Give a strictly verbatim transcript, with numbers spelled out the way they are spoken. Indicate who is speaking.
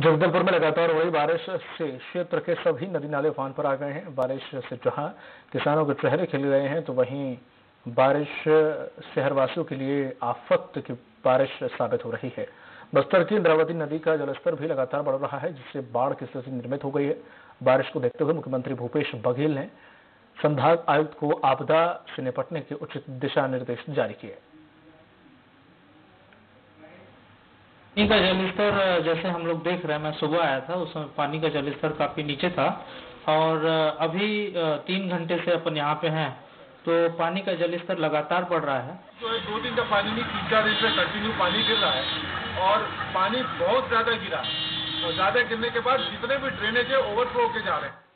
Speaker 1: जगदलपुर में लगातार हो रही बारिश से क्षेत्र के सभी नदी नाले उफान पर आ गए हैं। बारिश से जहां किसानों के चेहरे खिल गए हैं, तो वहीं बारिश शहरवासियों के लिए आफत की बारिश साबित हो रही है। बस्तर की इंद्रावती नदी का जलस्तर भी लगातार बढ़ रहा है, जिससे बाढ़ की स्थिति निर्मित हो गई है। बारिश को देखते हुए मुख्यमंत्री भूपेश बघेल ने संभाग आयुक्त को आपदा से निपटने के उचित दिशा निर्देश जारी किए।
Speaker 2: पानी का जलस्तर जैसे हम लोग देख रहे हैं, मैं सुबह आया था, उसमें पानी का जलस्तर काफी नीचे था और अभी तीन घंटे से अपन यहाँ पे हैं तो पानी का जलस्तर लगातार बढ़ रहा है।
Speaker 3: तो दो दिन का पानी नहीं, तीन चार दिन से कंटिन्यू पानी गिर रहा है और पानी बहुत ज्यादा गिरा है और ज्यादा गिरने के बाद जितने भी ड्रेनेज है ओवरफ्लो होके जा रहे हैं।